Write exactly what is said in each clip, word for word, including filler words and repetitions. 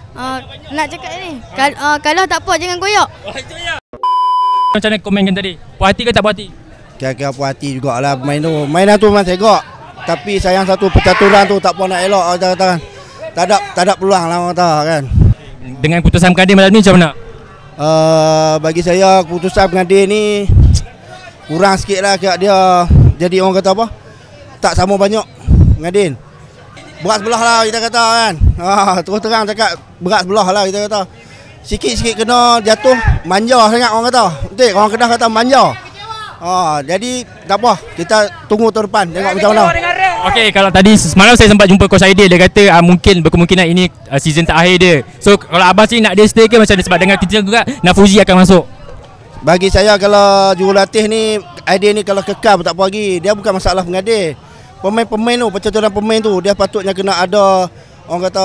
Uh, nak cakap ni, Kal uh, kalau tak puas jangan koyak. Oh, itu ya. Macam mana komen tadi? Puas hati ke tak puas hati? Kira-kira puas hati jugalah main tu. Mainan tu memang segak. Tapi sayang satu percaturan tu tak puas nak elok kata kan. Tak ada tak ada peluang lah orang kata kan. Dengan keputusan pengadil malam ni macam mana? Uh, bagi saya keputusan pengadil ni kurang sikit lah kira dia jadi orang kata apa? Tak sama banyak pengadil. Berat sebelah lah kita kata kan. Ha, terus terang cakap berat sebelah lah kita kata. Sikit-sikit kena jatuh manja sangat orang kata. Betul orang Kedah kata manja. Ha, jadi tak apa, kita tunggu tahun depan tengok macam mana. Okey, kalau tadi semalam saya sempat jumpa Coach Aidil, dia kata uh, mungkin berkemungkinan ini uh, season terakhir dia. So kalau abang sini nak dia stay ke macam mana, sebab dengan kita juga Nafuzi akan masuk. Bagi saya kalau jurulatih ni Aidil ni kalau kekal tak apa lagi. Dia bukan masalah pengadil. Pemain-pemain tu, percaturan pemain tu dia patutnya kena ada orang kata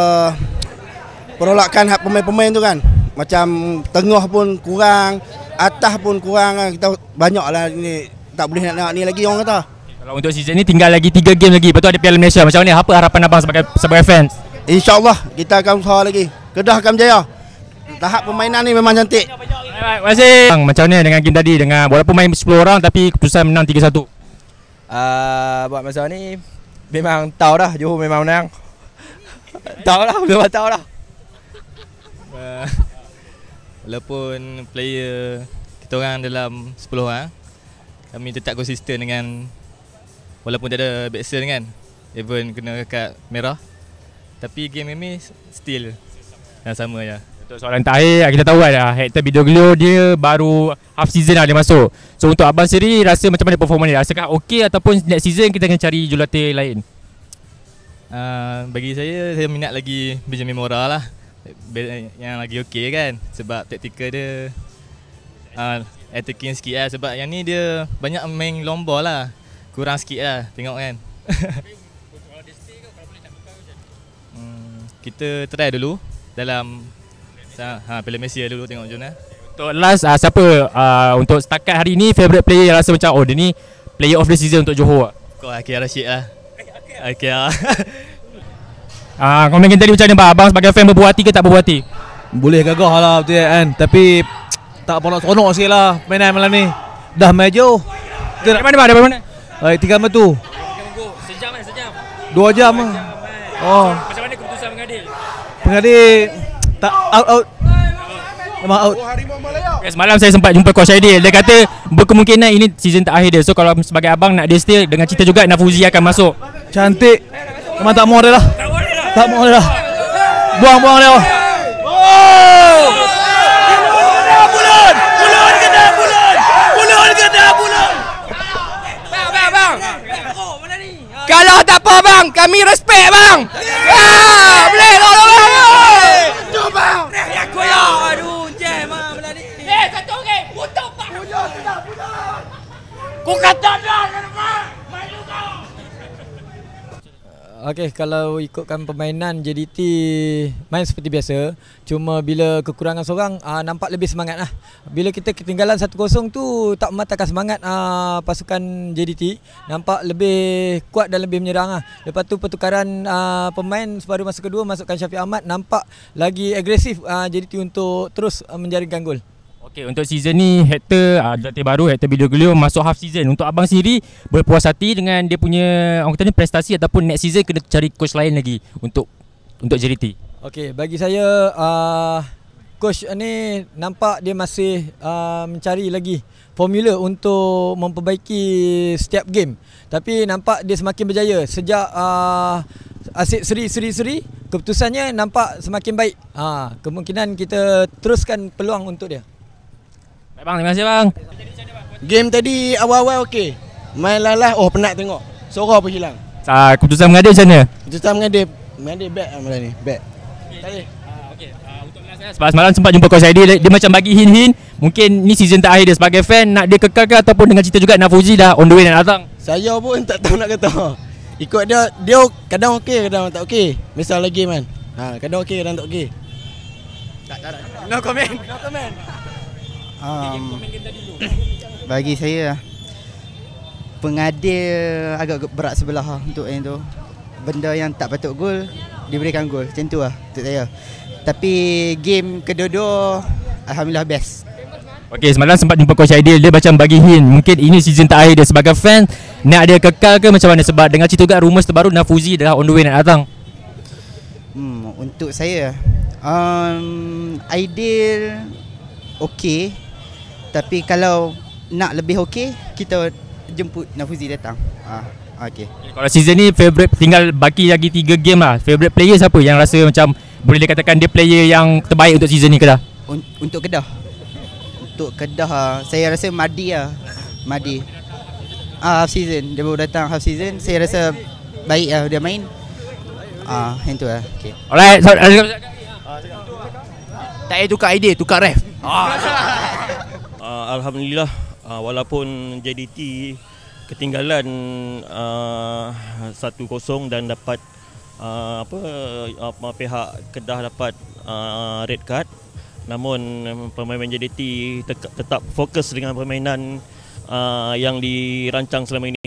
penolakan hak pemain-pemain tu kan. Macam tengah pun kurang, atas pun kurang kan. Kita banyaklah ni tak boleh nak, nak ni lagi orang kata. Kalau untuk season ni tinggal lagi tiga game lagi, lepas tu ada Piala Malaysia. Macam mana, apa harapan abang sebagai sebagai fans? InsyaAllah kita akan usaha lagi. Kedah akan berjaya. Tahap permainan ni memang cantik. Terima kasih. Macam mana dengan game tadi, dengan walaupun main sepuluh orang tapi keputusan menang tiga satu? Uh, buat masa ni memang tahu dah Johor memang menang. Tahu lah, memang tahu lah. Uh, walaupun player kita orang dalam sepuluh orang, kami tetap konsisten dengan walaupun tak ada backsel kan, even kena kad merah, tapi game ini still yang sama je. Untuk soalan terakhir, kita tahu lah Hector Bidoglio dia baru half season lah dia masuk. So untuk abang sendiri rasa macam mana performa dia? Rasakah okey ataupun next season kita akan cari jurulatih lain? Uh, bagi saya, saya minat lagi Benjamin Mora lah, yang lagi okey kan, sebab taktikal dia uh, attacking sikit lah. Sebab yang ni dia banyak main long ball lah, kurang sikit lah tengok kan. hmm, kita try dulu dalam ha, Piala Malaysia dulu, tengok macam mana. Untuk last, uh, siapa uh, untuk setakat hari ni favourite player yang rasa macam oh dia ni player of the season untuk Johor? Kau Akir Rashid lah. Akir lah. uh, Komen tadi macam mana bang? Abang sebagai fan berbuat hati ke tak berbuat hati? Boleh gagah lah betul kan, tapi tak apa nak seronok sikit lah mainan malam ni. Dah main jauh. Dari mana bang? Dari mana? Baik, tinggal batu. Sejam kan? Sejam? Dua jam lah. Oh. Macam mana keputusan pengadil? Pengadil tak out out. Memang out. Okay, semalam saya sempat jumpa Coach Aidil. Dia kata berkemungkinan ini season terakhir dia. So kalau sebagai abang nak dia stay, dengan cerita juga Nafuzi akan masuk. Cantik. Memang tak mau dia lah. Tak mau dia lah. Buang-buang dia. Oh! Bulan! Bulan kena bulan! Bulan kena bulan! Bang, bang, bang. Kalau tak apa bang, kami respect bang. Ah, boleh tolong bang. Tu bang. Ya koyak. Aduh, jam ah belah ni. Eh, satu orang. Putuk bang. Putuk sudah, putuk. Ku kata dah, bang. Malu kau. Okey, kalau ikutkan permainan J D T main seperti biasa. Cuma bila kekurangan seorang uh, nampak lebih semangat lah. Bila kita ketinggalan satu kosong tu tak mematahkan semangat uh, pasukan J D T. Nampak lebih kuat dan lebih menyerang lah. Lepas tu pertukaran uh, pemain separuh masa kedua masukkan Syafiq Ahmad, nampak lagi agresif uh, J D T untuk terus uh, menjaringkan gol. Okey, untuk season ni Hector uh, jurulatih baru Hector Bidoglio masuk half season. Untuk abang sendiri berpuas hati dengan dia punya orang kata ni prestasi ataupun next season kena cari coach lain lagi untuk untuk J D T? Okey, bagi saya uh, coach ni nampak dia masih uh, mencari lagi formula untuk memperbaiki setiap game. Tapi nampak dia semakin berjaya sejak uh, Asyik Seri Seri Seri, keputusannya nampak semakin baik. Ha, kemungkinan kita teruskan peluang untuk dia. Baik bang, terima kasih bang. Game tadi awal-awal okey. Main lalah, oh penat tengok. Suara pun hilang. Uh, keputusan mengadil macam mana? Keputusan mengadil, mengadil back lah malam ni, back. Tadi. Okey, untuk last sebab semalam sempat jumpa Coach Aidil, dia macam bagi hint-hint mungkin ni season terakhir dia sebagai fan, nak dia kekal ke ataupun dengan cerita juga Nafuzi dah on the way nak datang. Saya pun tak tahu nak kata. Ikut dia, dia kadang okey, kadang tak okey. Misal lagi man. Ha, kadang okey, kadang tak okey. Tak, tak, tak. No comment. No comment. Um, bagi saya pengadil agak berat sebelah untuk yang tu. Benda yang tak patut gol diberikan gol. Macam tu lah untuk saya. Tapi game kedua-dua alhamdulillah best. Okey, semalam sempat jumpa Coach Aidil, dia macam bagi hint mungkin ini season terakhir dia sebagai fan. Nak dia kekal ke macam mana? Sebab dengar cerita juga rumours terbaru Nafuzi dah on the way nak datang. Hmm, untuk saya um, Aidil okey. Tapi kalau nak lebih okey, kita jemput Nafuzi datang. Ah, okey. Kalau season ni favourite, tinggal baki lagi tiga game lah. Favourite player siapa yang rasa macam boleh dikatakan dia player yang terbaik untuk season ni Kedah? Un- untuk Kedah. Untuk Kedah saya rasa Madi lah. Madi. Ah, half season dia baru datang half season. Saya rasa baik lah dia main. Ah, yang tu lah. Okey. Alright. So, tak payah tukar idea, tukar ref. Uh, Alhamdulillah uh, walaupun J D T ketinggalan uh, satu kosong dan dapat uh, apa uh, pihak Kedah dapat uh, red card, namun pemain J D T te- tetap fokus dengan permainan uh, yang dirancang selama ini.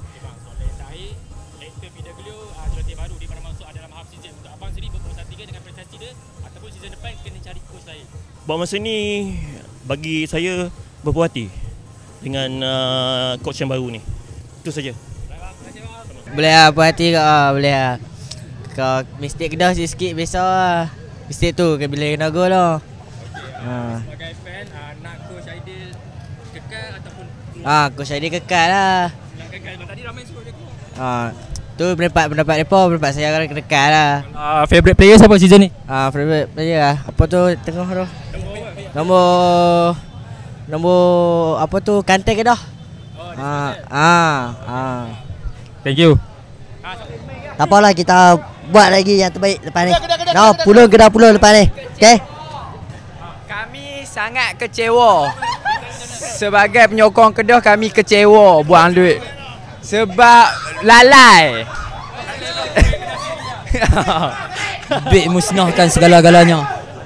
Buat masa ni bagi saya berpuas hati dengan uh, coach yang baru ni. Itu saja. Boleh lah, puas hati kau lah, boleh lah. Kau mistake Kedah sikit besar lah. Mistake tu ke bila kena gol lah. Ha. Sebagai fan, uh, nak Coach Aidil kekal ataupun Ah, Coach Aidil kekal lah. nak kekal. Tadi ramai suruh dia kekal. Ah, tu pendapat pendapat depa, pendapat saya akan kekal lah. Uh, favourite player siapa season ni? Ah, favorite player lah. Apa tu tengah tu? Nombor nombor apa tu Kante ke dah? Oh, ah, ah, ah. Thank you. Tak apalah, kita buat lagi yang terbaik lepas ni. Dah puluh Kedah puluh lepas ni. Okey. Kami sangat kecewa. Sebagai penyokong Kedah, kami kecewa buang duit. Sebab lalai. Duit musnahkan segala-galanya.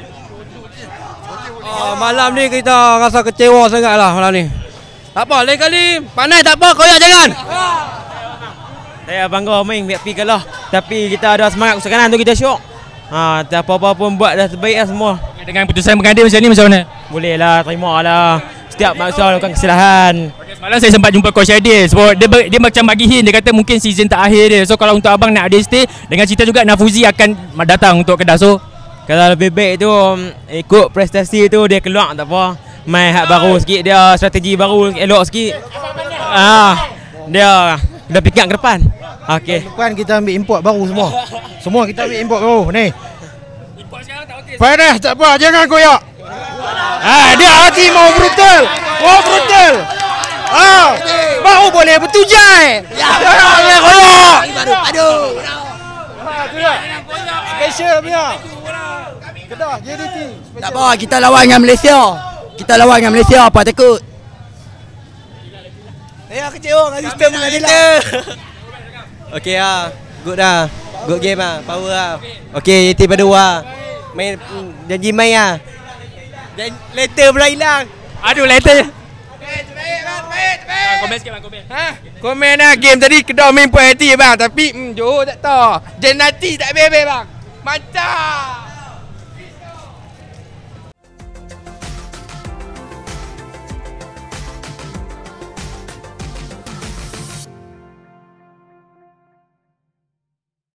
Oh, malam ni kita rasa kecewa sangat lah malam ni. Tak apa, lain kali panas tak apa, koyak jangan. Saya bangga main V I P Kedah. Tapi kita ada semangat kusuk kanan tu, kita syok. Ha, apa-apa pun buat dah terbaik lah semua. Dengan putusan pengadil macam ni macam mana? Boleh lah, terima lah. Setiap masa lakukan kesalahan. Semalam saya sempat jumpa Coach Aidil. Sebab dia, dia macam bagi hint, dia kata mungkin season terakhir dia. So kalau untuk abang nak ada stay, dengan cerita juga Nafuzi akan datang untuk Kedah. So kalau lebih baik tu ikut prestasi tu dia keluar tak apa. Main hak baru sikit, dia strategi baru elok sikit. Ah, dia dah pick up ke depan. Okey. Depan kita ambil import baru semua. Semua kita ambil import baru ni. Import sekarang tak okey. Panas tak apa, jangan koyak. Ah, dia hati mau brutal. Mau brutal. Ah, baru boleh bertujai. Ya, boleh koyak. Baru aduh. Ah, tu dah. Special punya. Kedah J D T. Tak apa, kita lawan dengan Malaysia. Kita lawan dengan Malaysia, apa takut. Saya kecewa dengan sistem pengadilan. Okey lah, good lah. Good game lah, power lah. Okey, J T pada dua. Main janji main lah. Dan letter pula hilang. Aduh, letter. komen sikit bang, komen. Ha? Komen lah game tadi Kedah main puas hati bang. Tapi hmm, Johor tak tahu. Jenati tak bebe bang. Mantap.